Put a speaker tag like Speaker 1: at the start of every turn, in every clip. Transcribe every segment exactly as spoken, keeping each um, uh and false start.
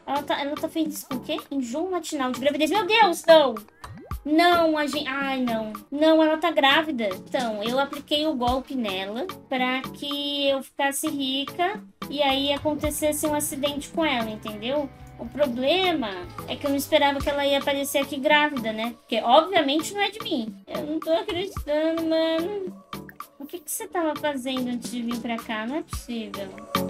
Speaker 1: Ela tá, ela tá feliz com o quê? Enjoo matinal de gravidez. Meu Deus, não! Não, a gente... Ai, não. Não, ela tá grávida. Então, eu apliquei o golpe nela pra que eu ficasse rica e aí acontecesse um acidente com ela, entendeu? O problema é que eu não esperava que ela ia aparecer aqui grávida, né? Porque, obviamente, não é de mim. Eu não tô acreditando, mano. O que que você tava fazendo antes de vir pra cá? Não é possível.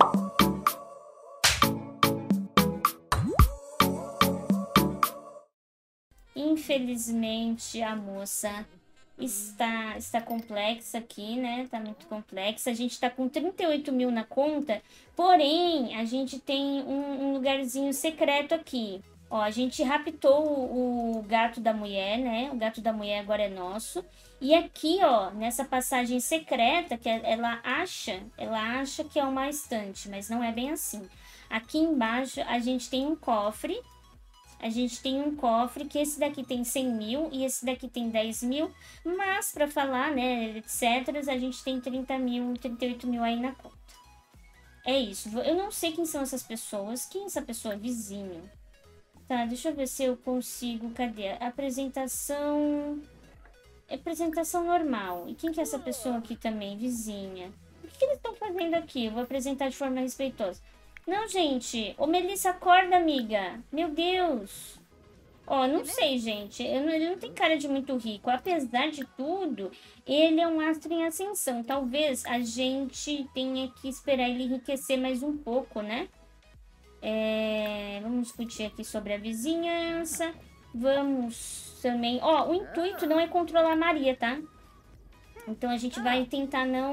Speaker 1: Infelizmente, a moça está, está complexa aqui, né? Tá muito complexa. A gente tá com trinta e oito mil na conta, porém, a gente tem um, um lugarzinho secreto aqui. Ó, a gente raptou o, o gato da mulher, né? O gato da mulher agora é nosso. E aqui, ó, nessa passagem secreta, que ela acha, ela acha que é uma estante, mas não é bem assim. Aqui embaixo, a gente tem um cofre. A gente tem um cofre que esse daqui tem cem mil e esse daqui tem dez mil. Mas, para falar, né, etcétera, a gente tem trinta mil, trinta e oito mil aí na conta. É isso. Eu não sei quem são essas pessoas. Quem é essa pessoa? Vizinho. Tá, deixa eu ver se eu consigo. Cadê? Apresentação... Apresentação normal. E quem que é essa pessoa aqui também? Vizinha. O que, que eles estão fazendo aqui? Eu vou apresentar de forma respeitosa. Não, gente. Ô, Melissa, acorda, amiga. Meu Deus. Ó, não sei, gente. Eu não, ele não tem cara de muito rico. Apesar de tudo, ele é um astro em ascensão. Talvez a gente tenha que esperar ele enriquecer mais um pouco, né? É, vamos discutir aqui sobre a vizinhança. Vamos também... Ó, o intuito não é controlar a Maria, tá? Então a gente vai tentar não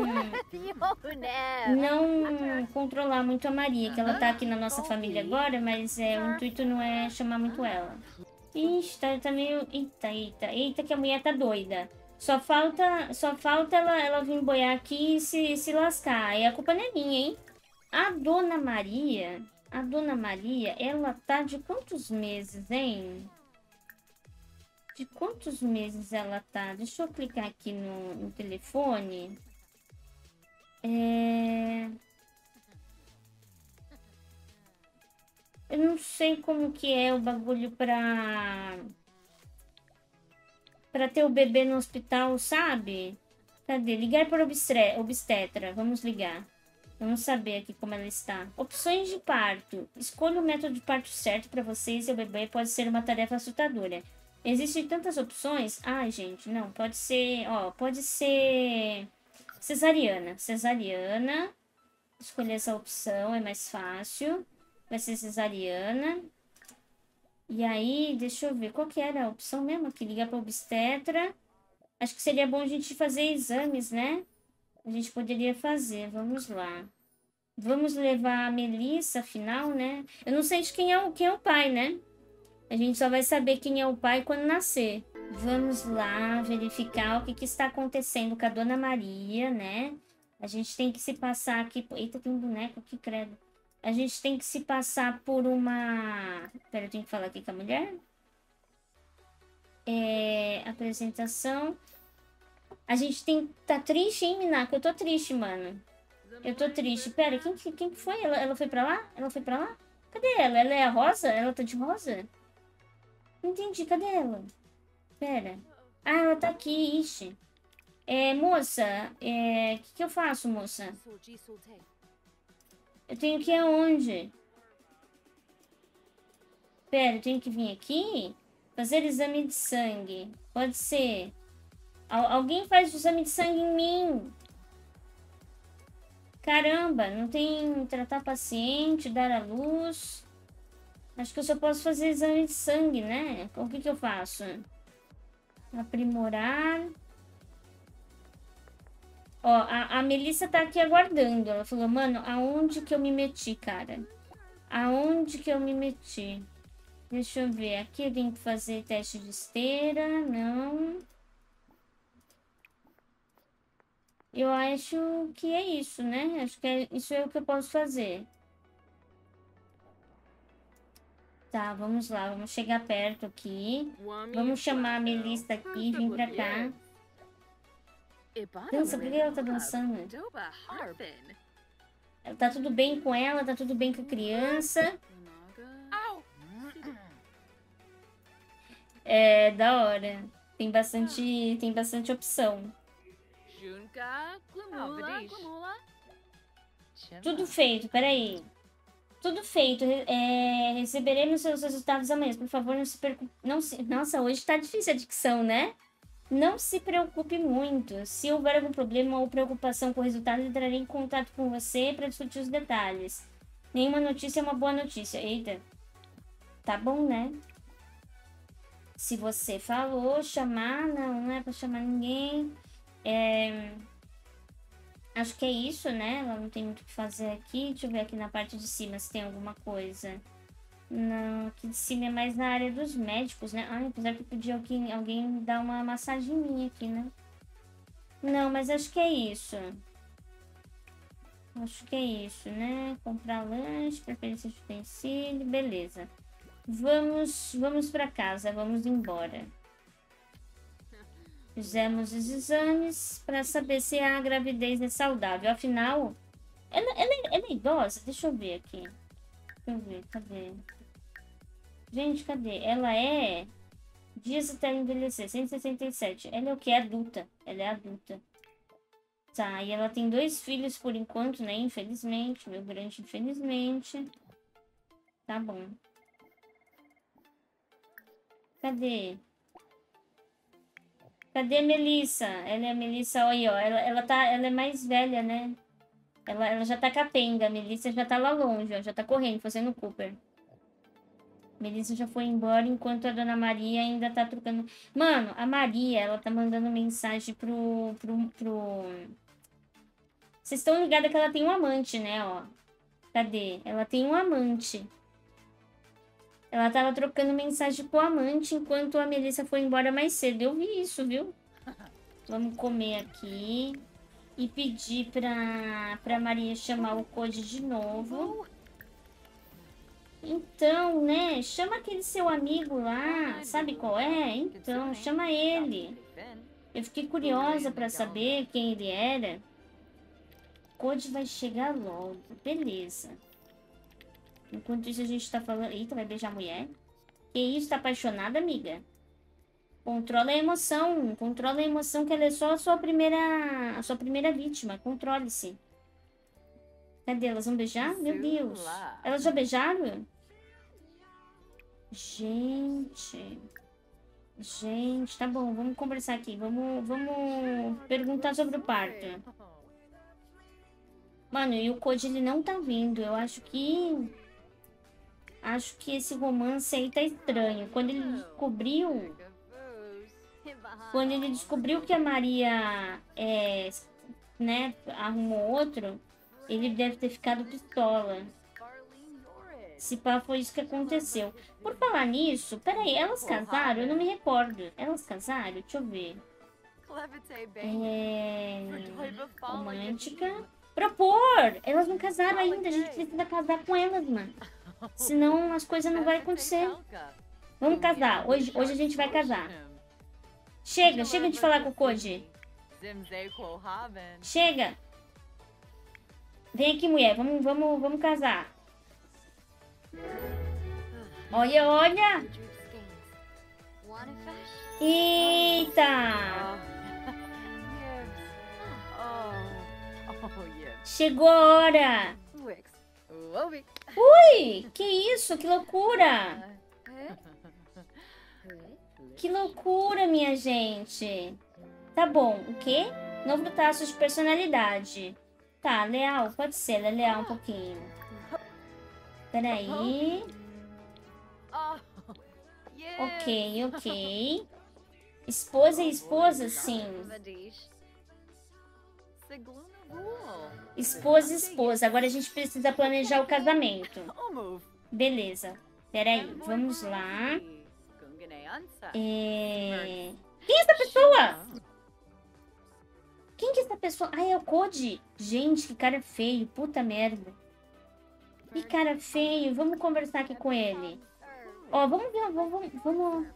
Speaker 1: não controlar muito a Maria, que ela tá aqui na nossa família agora, mas é, o intuito não é chamar muito ela. Ixi, tá, tá meio... Eita, eita, eita que a mulher tá doida. Só falta, só falta ela, ela vir boiar aqui e se, se lascar. E a culpa não é minha, hein? A Dona Maria, a Dona Maria, ela tá de quantos meses, hein? De quantos meses ela tá? Deixa eu clicar aqui no, no telefone. É... Eu não sei como que é o bagulho pra... Pra ter o bebê no hospital, sabe? Cadê? Ligar para obstre... obstetra. Vamos ligar. Vamos saber aqui como ela está. Opções de parto. Escolha o método de parto certo para você e seu bebê. Pode ser uma tarefa assustadora. Existem tantas opções. Ai, gente, não. Pode ser... Ó, pode ser... Cesariana. Cesariana. Escolher essa opção é mais fácil. Vai ser cesariana. E aí, deixa eu ver. Qual que era a opção mesmo aqui? Ligar para obstetra. Acho que seria bom a gente fazer exames, né? A gente poderia fazer. Vamos lá. Vamos levar a Melissa, afinal, né? Eu não sei de quem é o, quem é o pai, né? A gente só vai saber quem é o pai quando nascer. Vamos lá verificar o que, que está acontecendo com a Dona Maria, né? A gente tem que se passar aqui... Eita, tem um boneco aqui, credo. A gente tem que se passar por uma... Pera, eu tenho que falar aqui com a mulher. É... Apresentação. A gente tem... Tá triste, hein, Minako? Eu tô triste, mano. Eu tô triste. Pera, quem, quem que foi? Ela, ela foi pra lá? Ela foi pra lá? Cadê ela? Ela é a rosa? Ela tá de rosa? Não entendi. Cadê ela? Pera. Ah, ela tá aqui. Ixi. É, moça. É... O que, que eu faço, moça? Eu tenho que ir aonde? Pera, eu tenho que vir aqui? Fazer exame de sangue. Pode ser. Al alguém faz o exame de sangue em mim. Caramba, não tem tratar paciente, dar à luz. Acho que eu só posso fazer exame de sangue, né? O que que eu faço? Aprimorar. Ó, a, a Melissa tá aqui aguardando. Ela falou, mano, aonde que eu me meti, cara? Aonde que eu me meti? Deixa eu ver. Aqui eu tenho que fazer teste de esteira. Não. Eu acho que é isso, né? Acho que é, isso é o que eu posso fazer. Tá, vamos lá. Vamos chegar perto aqui. Vamos chamar a Melissa aqui. Vem pra cá. Dança, por que ela tá dançando? Ela tá tudo bem com ela, tá tudo bem com a criança. É, da hora. Tem bastante, tem bastante opção. Tudo feito, peraí. Tudo feito. É, receberemos seus resultados amanhã. Por favor, não se preocupe. Não se... Nossa, hoje tá difícil a dicção, né? Não se preocupe muito. Se houver algum problema ou preocupação com o resultado, entrarei em contato com você para discutir os detalhes. Nenhuma notícia é uma boa notícia. Eita. Tá bom, né? Se você falou, chamar, não, não é pra chamar ninguém. É... Acho que é isso, né? Ela não tem muito o que fazer aqui. Deixa eu ver aqui na parte de cima se tem alguma coisa. Não, aqui de cima é mais na área dos médicos, né? Ah, apesar que podia alguém, alguém dar uma massagem minha aqui, né? Não, mas acho que é isso. Acho que é isso, né? Comprar lanche, preferência de utensílio, beleza. Vamos, vamos pra casa, vamos embora. Fizemos os exames para saber se a gravidez é saudável. Afinal, ela, ela, ela é idosa? Deixa eu ver aqui. Deixa eu ver, cadê? Gente, cadê? Ela é... Dias até envelhecer, cento e sessenta e sete. Ela é o quê? Adulta. Ela é adulta. Tá, e ela tem dois filhos por enquanto, né? Infelizmente. Meu grande infelizmente. Tá bom. Cadê? Cadê a Melissa? Ela é a Melissa, olha aí, ó. Ela, ela, tá, ela é mais velha, né? Ela, ela já tá capenga. A Melissa já tá lá longe, ó. Já tá correndo, fazendo Cooper. Melissa já foi embora, enquanto a Dona Maria ainda tá trocando... Mano, a Maria, ela tá mandando mensagem pro... pro, pro... Vocês estão ligados que ela tem um amante, né, ó. Cadê? Ela tem um amante. Ela tava trocando mensagem com o amante enquanto a Melissa foi embora mais cedo. Eu vi isso, viu? Vamos comer aqui. E pedir pra, pra Maria chamar o Code de novo. Então, né? Chama aquele seu amigo lá. Sabe qual é? Então, chama ele. Eu fiquei curiosa pra saber quem ele era. Code vai chegar logo. Beleza. Enquanto isso a gente tá falando... Eita, vai beijar a mulher? Que isso? Tá apaixonada, amiga? Controla a emoção. Controla a emoção que ela é só a sua primeira... A sua primeira vítima. Controle-se. Cadê? Elas vão beijar? Meu Deus. Elas já beijaram? Gente... Gente, tá bom. Vamos conversar aqui. Vamos, vamos perguntar sobre o parto. Mano, e o Code, ele não tá vindo. Eu acho que... Acho que esse romance aí tá estranho. Quando ele descobriu... Quando ele descobriu que a Maria, é, né, arrumou outro, ele deve ter ficado pistola. Se pá, foi isso que aconteceu. Por falar nisso, peraí, elas casaram? Eu não me recordo. Elas casaram? Deixa eu ver. É... Romântica. Propor! Elas não casaram ainda. A gente precisa casar com elas, mano. Senão as coisas não vão acontecer. Vamos casar. Hoje, hoje a gente vai casar. Chega, chega de falar com o Code. Chega. Vem aqui, mulher. Vamos, vamos, vamos casar. Olha, olha. Eita. Chegou a hora. Ui, que isso? Que loucura. Que loucura, minha gente. Tá bom, o quê? Novo traço de personalidade. Tá, leal, pode ser, ela é leal um pouquinho. Peraí. Ok, ok. Esposa e esposa, sim. Esposa e esposa. Agora a gente precisa planejar o casamento. Beleza. Peraí, vamos lá. É... Quem é essa pessoa? Quem que é essa pessoa? Ah, é o Code. Gente, que cara feio. Puta merda. Que cara feio. Vamos conversar aqui com ele. Ó, vamos ver. Vamos, vamos...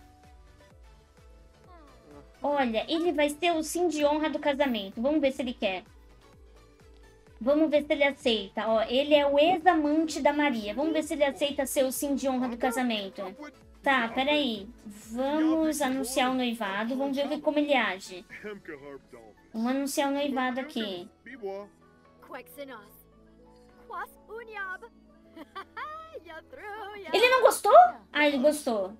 Speaker 1: Olha, ele vai ser o sim de honra do casamento. Vamos ver se ele quer. Vamos ver se ele aceita. Ó, ele é o ex-amante da Maria. Vamos ver se ele aceita ser o sim de honra do casamento. Tá, peraí. Vamos anunciar o noivado. Vamos ver como ele age. Vamos anunciar o noivado aqui. Ele não gostou? Ah, ele gostou.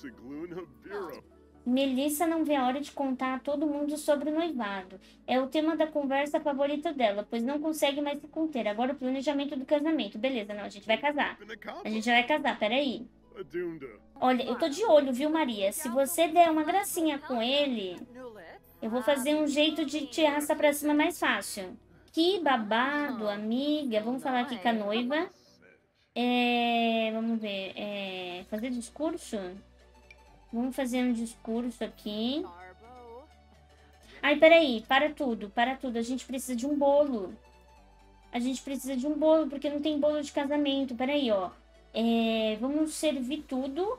Speaker 1: Melissa não vê a hora de contar a todo mundo sobre o noivado. É o tema da conversa favorita dela, pois não consegue mais se conter. Agora o planejamento do casamento. Beleza, não, a gente vai casar. A gente já vai casar, peraí. Olha, eu tô de olho, viu, Maria? Se você der uma gracinha com ele, eu vou fazer um jeito de te arrastar pra cima mais fácil. Que babado, amiga. Vamos falar aqui com a noiva. É, vamos ver. É, fazer discurso? Vamos fazer um discurso aqui. Ai, peraí. Para tudo, para tudo. A gente precisa de um bolo. A gente precisa de um bolo, porque não tem bolo de casamento. Peraí, ó. É, vamos servir tudo.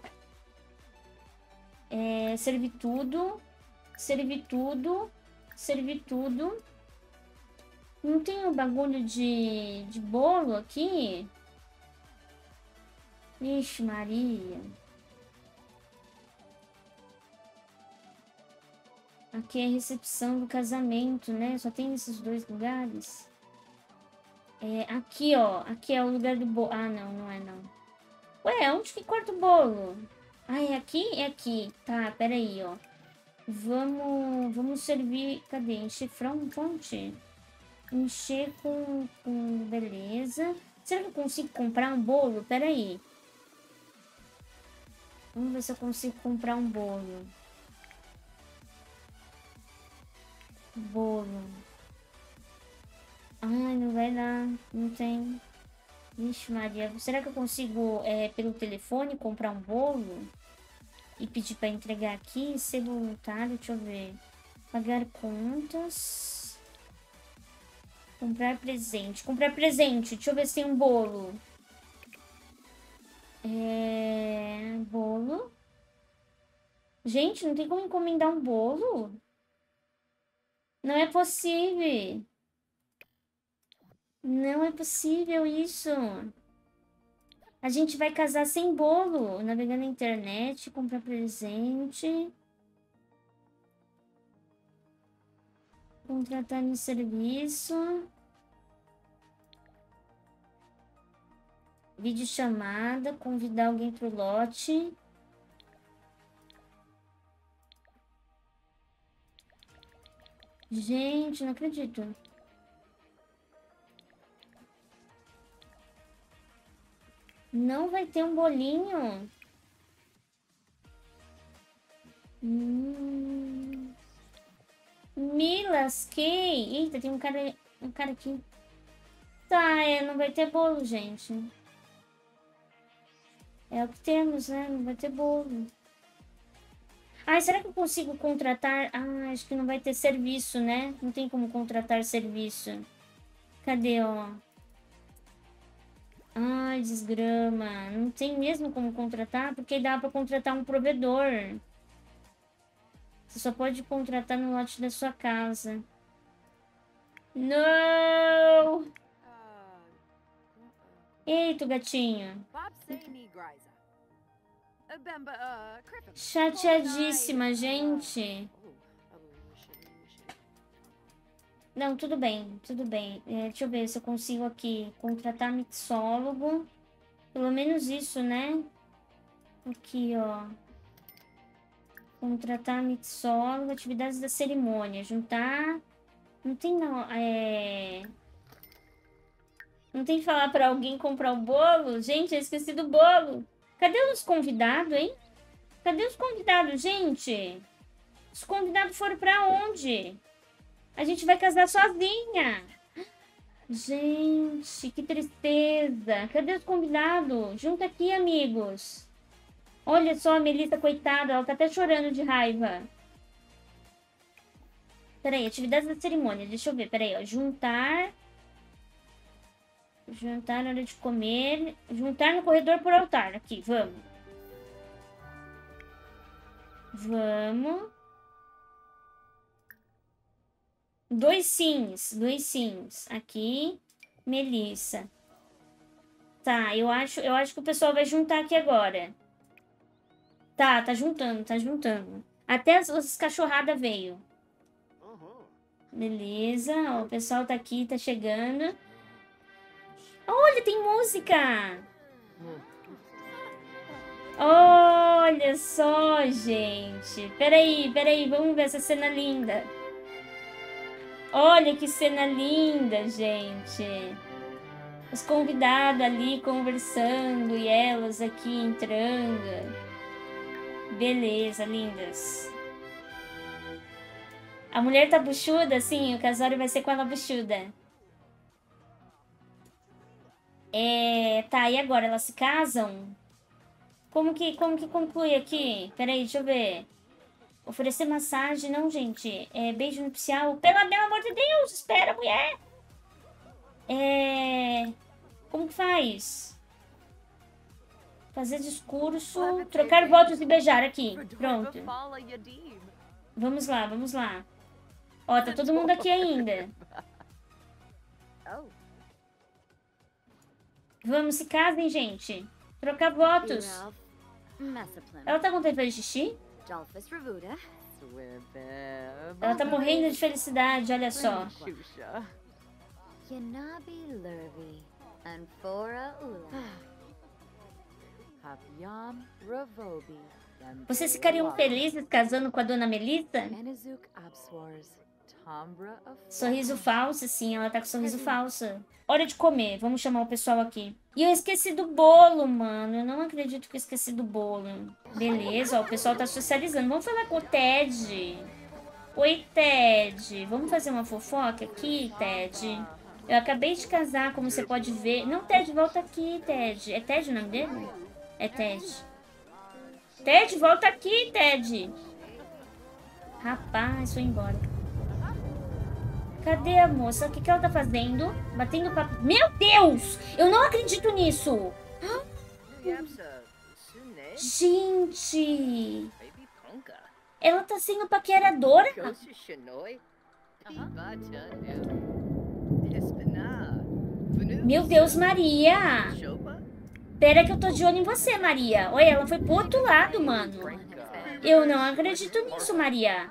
Speaker 1: É, servir tudo. Servir tudo. Servir tudo. Não tem um bagulho de, de bolo aqui? Ixi, Maria. Aqui é a recepção do casamento, né? Só tem esses dois lugares. É, aqui, ó. Aqui é o lugar do bolo. Ah, não, não é não. Ué, onde que corta o bolo? Ah, é aqui? É aqui. Tá, peraí, ó. Vamos, vamos servir... Cadê? Encher fonte? Encher com, com... Beleza. Será que eu consigo comprar um bolo? Peraí. Vamos ver se eu consigo comprar um bolo. Bolo. Ai, não vai dar. Não tem. Ixi, Maria. Será que eu consigo, é, pelo telefone, comprar um bolo? E pedir pra entregar aqui? Ser voluntário, deixa eu ver. Pagar contas. Comprar presente. Comprar presente. Deixa eu ver se tem um bolo. É... Bolo. Gente, não tem como encomendar um bolo? Não é possível. Não é possível isso. A gente vai casar sem bolo. Navegar na internet, comprar presente. Contratar no serviço. Vídeo chamada, convidar alguém pro lote. Gente, não acredito. Não vai ter um bolinho? Hum. Me lasquei. Eita, tem um cara, um cara aqui. Tá, é, não vai ter bolo, gente. É o que temos, né? Não vai ter bolo. Ai, será que eu consigo contratar? Ah, acho que não vai ter serviço, né? Não tem como contratar serviço. Cadê, ó? Ai, desgrama. Não tem mesmo como contratar, porque dá pra contratar um provedor. Você só pode contratar no lote da sua casa. Não! Eita, gatinho. Chateadíssima, gente. Não, tudo bem, tudo bem. É, deixa eu ver se eu consigo aqui contratar mixólogo. Pelo menos isso, né? Aqui, ó. Contratar mixólogo, atividades da cerimônia. Juntar... Não tem, não. É... Não tem que falar pra alguém comprar o bolo? Gente, eu esqueci do bolo. Cadê os convidados, hein? Cadê os convidados, gente? Os convidados foram pra onde? A gente vai casar sozinha. Gente, que tristeza. Cadê os convidados? Junta aqui, amigos. Olha só a Melissa, coitada. Ela tá até chorando de raiva. Peraí, atividades da cerimônia. Deixa eu ver, peraí, ó. Juntar... Juntar na hora de comer. Juntar no corredor por altar. Aqui, vamos. Vamos. Dois sims. Dois sims. Aqui. Melissa. Tá, eu acho, eu acho que o pessoal vai juntar aqui agora. Tá, tá juntando, tá juntando. Até as, as cachorradas veio. Beleza, ó, o pessoal tá aqui, tá chegando. Olha, tem música! Olha só, gente. Peraí, peraí, vamos ver essa cena linda. Olha que cena linda, gente. Os convidados ali conversando e elas aqui entrando. Beleza, lindas. A mulher tá buchuda? Sim, o casório vai ser com ela buchuda. É... Tá, e agora? Elas se casam? Como que, como que conclui aqui? Peraí, deixa eu ver. Oferecer massagem, não, gente. É beijo nupcial. Pelo amor de Deus, espera, mulher. É... Como que faz? Fazer discurso, trocar votos e beijar aqui. Pronto. Vamos lá, vamos lá. Ó, tá todo mundo aqui ainda. Vamos, se casem, gente. Trocar votos. Ela tá com vontade de fazer xixi? Ela tá morrendo de felicidade, olha só. Vocês ficariam felizes casando com a dona Melissa? Sorriso falso, sim, ela tá com sorriso falso. Hora de comer, vamos chamar o pessoal aqui. E eu esqueci do bolo, mano. Eu não acredito que eu esqueci do bolo. Beleza, ó, o pessoal tá socializando. Vamos falar com o Ted. Oi, Ted. Vamos fazer uma fofoca aqui, Ted? Eu acabei de casar, como você pode ver. Não, Ted, volta aqui, Ted. É Ted o nome dele? É Ted. Ted, volta aqui, Ted. Rapaz, foi embora. Cadê a moça? O que, que ela tá fazendo? Batendo papo. Meu Deus! Eu não acredito nisso! Gente! Ela tá sendo paqueradora? Meu Deus, Maria! Pera que eu tô de olho em você, Maria. Olha, ela foi pro outro lado, mano. Eu não acredito nisso, Maria.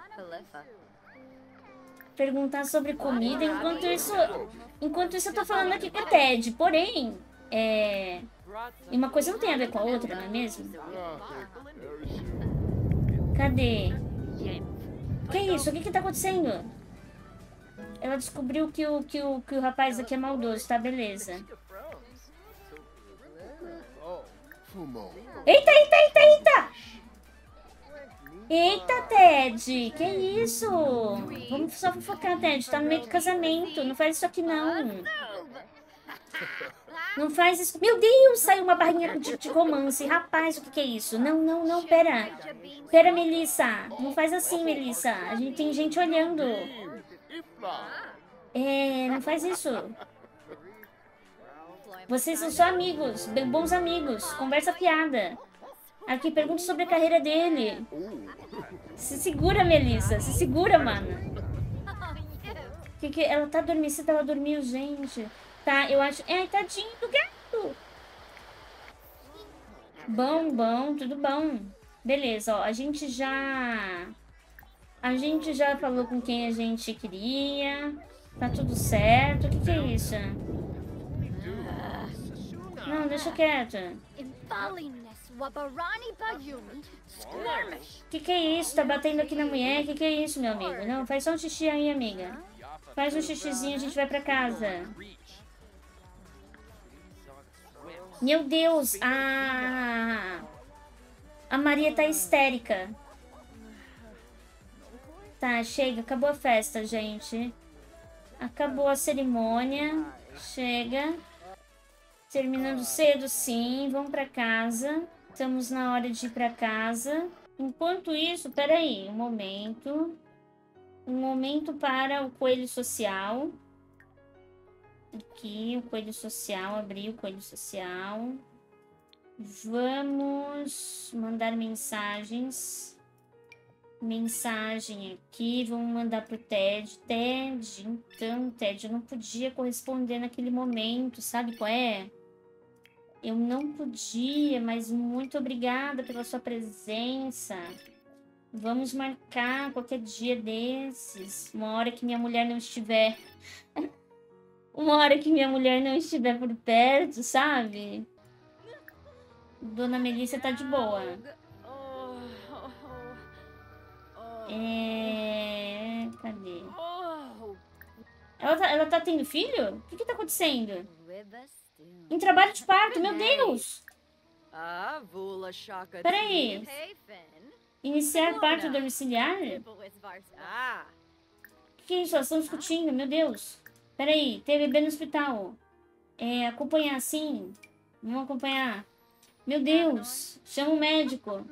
Speaker 1: Perguntar sobre comida, enquanto isso, enquanto isso eu tô falando aqui com o Ted. Porém, é... uma coisa não tem a ver com a outra, não é mesmo? Cadê? Que isso? O que que tá acontecendo? Ela descobriu que o, que o, que o rapaz aqui é maldoso, tá? Beleza. Eita, eita, eita, eita! Eita, Ted! Que isso? Vamos só fofocar, Ted. Tá no meio do casamento. Não faz isso aqui, não. Não faz isso. Meu Deus! Saiu uma barrinha de, de romance. Rapaz, o que que é isso? Não, não, não. Pera. Pera, Melissa. Não faz assim, Melissa. A gente tem gente olhando. É, não faz isso. Vocês são só amigos. Bons amigos. Conversa piada. Aqui, pergunta sobre a carreira dele. Se segura, Melissa. Se segura, mano. Que que... Ela tá adormecida, ela dormiu, gente. Tá, eu acho... Ai, tadinho do gato. Bom, bom, tudo bom. Beleza, ó, a gente já... A gente já falou com quem a gente queria. Tá tudo certo. O que que é isso? Não, deixa quieto. Que que é isso? Tá batendo aqui na mulher? Que que é isso, meu amigo? Não, faz só um xixi aí, amiga. Faz um xixizinho, a gente vai pra casa. Meu Deus! A... A Maria tá histérica. Tá, chega. Acabou a festa, gente. Acabou a cerimônia. Chega. Terminando cedo, sim. Vamos pra casa. Estamos na hora de ir pra casa. Enquanto isso, peraí, um momento. Um momento para o coelho social. Aqui, o coelho social. Abrir o coelho social. Vamos mandar mensagens. Mensagem aqui. Vamos mandar pro Ted. Ted, então, Ted, eu não podia corresponder naquele momento. Sabe qual é? Eu não podia, mas muito obrigada pela sua presença. Vamos marcar qualquer dia desses. Uma hora que minha mulher não estiver... Uma hora que minha mulher não estiver por perto, sabe? Dona Melissa tá de boa. É... Cadê? Ela tá, ela tá tendo filho? O que que tá acontecendo? Em trabalho de parto, meu Deus! Peraí. Iniciar parto domiciliar? O que é isso? Elas estão discutindo, meu Deus. Peraí, ter bebê no hospital. É, acompanhar sim. Vamos acompanhar. Meu Deus, chama o médico.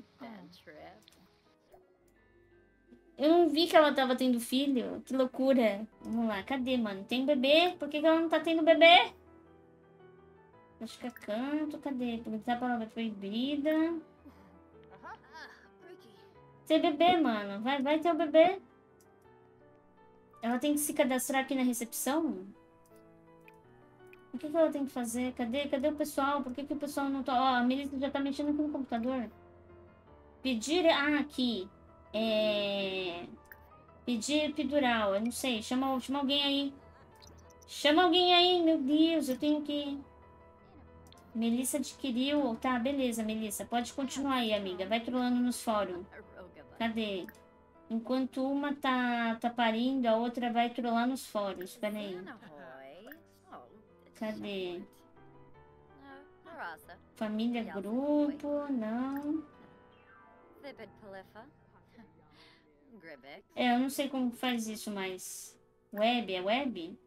Speaker 1: Eu não vi que ela tava tendo filho. Que loucura. Vamos lá, cadê, mano? Tem bebê? Por que que ela não tá tendo bebê? Acho que é canto, cadê? Perguntar a palavra proibida. Ter bebê, mano. Vai, vai ter o bebê. Ela tem que se cadastrar aqui na recepção? O que que ela tem que fazer? Cadê? Cadê o pessoal? Por que que o pessoal não tá... Ó, a Melissa já tá mexendo aqui no computador. Pedir... Ah, aqui. É... Pedir epidural. Eu não sei. Chama, chama alguém aí. Chama alguém aí. Meu Deus, eu tenho que... Melissa adquiriu... Tá, beleza, Melissa. Pode continuar aí, amiga. Vai trolando nos fóruns. Cadê? Enquanto uma tá, tá parindo, a outra vai trollar nos fóruns. Pera aí. Cadê? Família, grupo, não. É, eu não sei como faz isso, mas... Web, é web?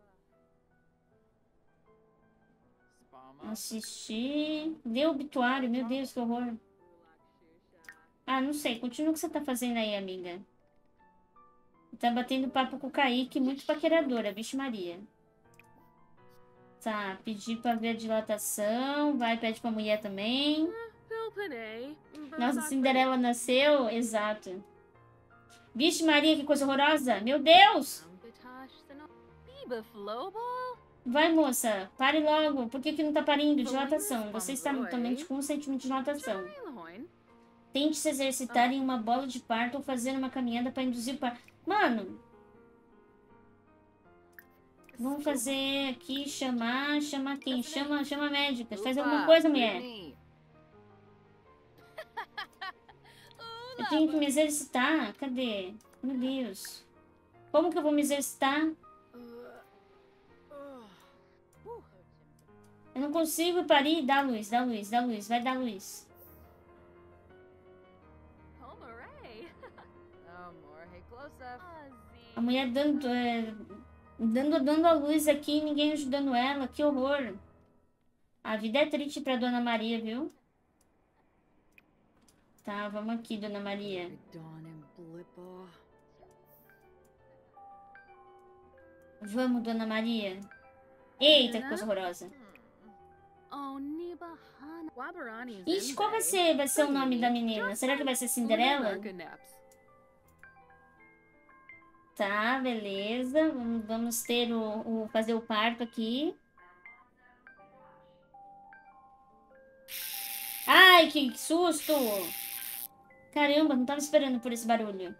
Speaker 1: Assistir... Dê obituário, meu Deus, que horror. Ah, não sei. Continua o que você tá fazendo aí, amiga. Tá batendo papo com o Kaique, muito paqueradora, vixe Maria. Tá, pedir pra ver a dilatação. Vai, pede pra mulher também. Nossa, Cinderela nasceu? Exato. Vixe Maria, que coisa horrorosa. Meu Deus! Vai, moça. Pare logo. Por que que não tá parindo? Dilatação. Você está totalmente com um sentimento de dilatação. Tente se exercitar em uma bola de parto ou fazer uma caminhada para induzir o parto. Mano! Vamos fazer aqui, chamar, chamar quem? Chama, chama a médica. Faz alguma coisa, mulher. Eu tenho que me exercitar. Cadê? Meu Deus. Como que eu vou me exercitar? Eu não consigo parir. Dá luz, dá luz, dá luz. Vai dar luz. A mulher dando, é, dando, dando a luz aqui e ninguém ajudando ela. Que horror. A vida é triste pra Dona Maria, viu? Tá, vamos aqui, Dona Maria. Vamos, Dona Maria. Eita, que coisa horrorosa. Ixi, qual vai ser, vai ser o nome da menina? Será que vai ser Cinderela? Tá, beleza. Vamos, vamos ter o, o... fazer o parto aqui. Ai, que susto! Caramba, não tava esperando por esse barulho.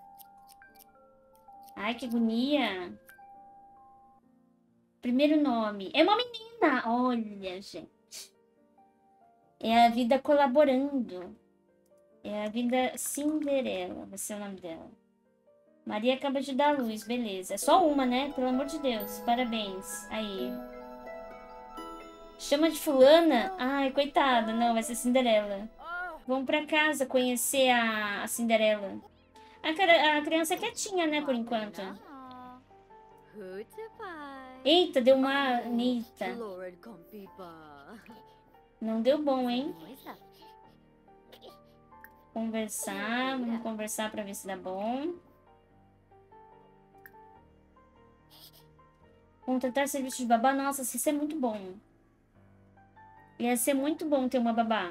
Speaker 1: Ai, que agonia. Primeiro nome. É uma menina! Olha, gente. É a vida colaborando. É a vida Cinderela. Vai ser o nome dela. Maria acaba de dar luz, beleza. É só uma, né? Pelo amor de Deus. Parabéns. Aí. Chama de fulana? Ai, coitada. Não, vai ser Cinderela. Vamos pra casa conhecer a, a Cinderela. A, a criança é quietinha, né, por enquanto. Eita, deu uma... Eita. Não deu bom, hein? Conversar. Vamos conversar pra ver se dá bom. Contratar serviço de babá. Nossa, isso é muito bom. Ia ser muito bom ter uma babá.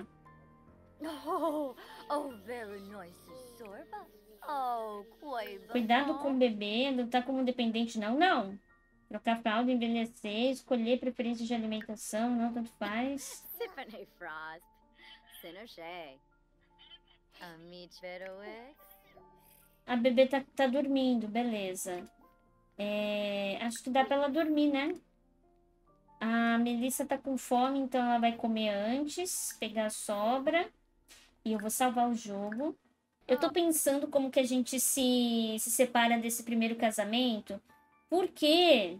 Speaker 1: Cuidado com o bebê. Não tá como dependente, não. Não. Trocar fralda, envelhecer. Escolher preferência de alimentação. Não, tanto faz.
Speaker 2: Stephanie Frost. Sinoche. Amit Veroe.
Speaker 1: A bebê tá, tá dormindo, beleza. É, acho que dá pra ela dormir, né? A Melissa tá com fome, então ela vai comer antes, pegar a sobra. E eu vou salvar o jogo. Eu tô pensando como que a gente se, se separa desse primeiro casamento. Porque...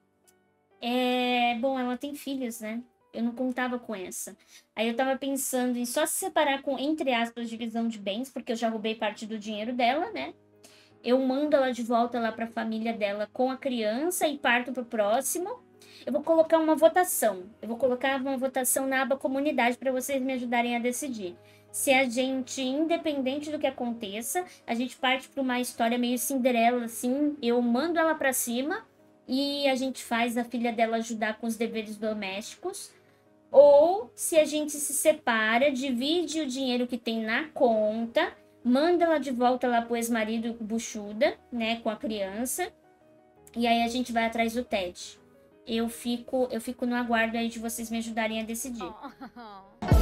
Speaker 1: É, bom, ela tem filhos, né? Eu não contava com essa. Aí eu tava pensando em só se separar com, entre aspas, divisão de bens, porque eu já roubei parte do dinheiro dela, né? Eu mando ela de volta lá pra família dela com a criança e parto pro próximo. Eu vou colocar uma votação. Eu vou colocar uma votação na aba comunidade para vocês me ajudarem a decidir. Se a gente, independente do que aconteça, a gente parte para uma história meio Cinderela, assim, eu mando ela para cima e a gente faz a filha dela ajudar com os deveres domésticos. Ou se a gente se separa, divide o dinheiro que tem na conta, manda ela de volta lá pro ex-marido buchuda, né, com a criança, e aí a gente vai atrás do Ted. Eu fico, eu fico no aguardo aí de vocês me ajudarem a decidir.
Speaker 2: Oh.